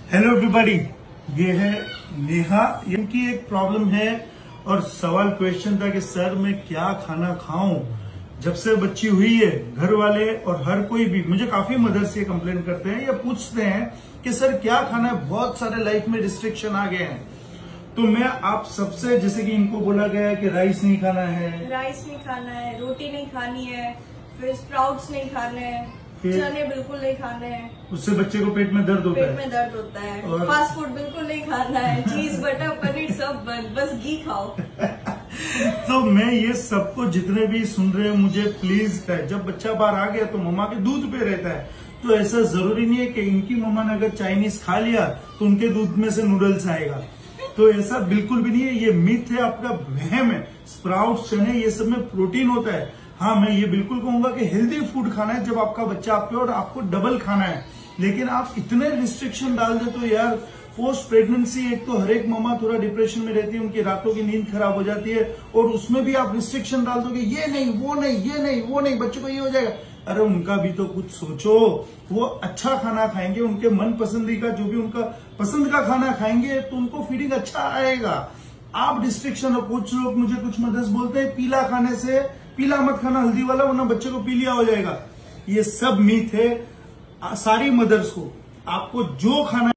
Hello everybody, ये है नेहा। इनकी एक प्रॉब्लम है और सवाल क्वेश्चन था कि सर मैं क्या खाना खाऊं। जब से बच्ची हुई है घर वाले और हर कोई भी मुझे काफी मदर्स ये कंप्लेन करते हैं या पूछते हैं कि सर क्या खाना है, बहुत सारे लाइफ में रिस्ट्रिक्शन आ गए हैं। तो मैं आप सबसे, जैसे कि इनको बोला गया है कि राइस नहीं खाना है, राइस नहीं खाना है, रोटी नहीं खानी है, फिर स्प्राउट्स नहीं खाने हैं, चने बिल्कुल नहीं खाने हैं, उससे बच्चे को पेट में दर्द होता है। पेट में दर्द होता है। और फास्ट फूड बिल्कुल नहीं खाना है, चीज बटर पनीर सब बंद, बस घी खाओ। तो मैं ये सबको जितने भी सुन रहे हैं मुझे प्लीज, जब बच्चा बाहर आ गया तो मम्मा के दूध पे रहता है, तो ऐसा जरूरी नहीं है कि इनकी मम्मा ने अगर चाइनीज खा लिया तो उनके दूध में से नूडल्स आएगा। तो ऐसा बिल्कुल भी नहीं है, ये मिथ है, आपका वहम है। स्प्राउट्स, चने, ये सब में प्रोटीन होता है। हाँ, मैं ये बिल्कुल कहूंगा कि हेल्दी फूड खाना है जब आपका बच्चा आप पे, और आपको डबल खाना है। लेकिन आप इतने रिस्ट्रिक्शन डाल दे तो यार, पोस्ट प्रेगनेंसी एक तो हर एक मामा थोड़ा डिप्रेशन में रहती है, उनकी रातों की नींद खराब हो जाती है, और उसमें भी आप रिस्ट्रिक्शन डाल दोगे, ये नहीं वो नहीं ये नहीं वो नहीं, बच्चों को ये हो जाएगा। अरे उनका भी तो कुछ सोचो। वो अच्छा खाना खाएंगे, उनके मन पसंदीदा जो भी उनका पसंद का खाना खाएंगे तो उनको फीडिंग अच्छा आएगा। आप रिस्ट्रिक्शन, और कुछ लोग, मुझे कुछ मदर्स बोलते हैं पीला खाने से, पीला मत खाना हल्दी वाला वरना बच्चे को पीलिया हो जाएगा। ये सब मीथ है। सारी मदर्स को आपको जो खाना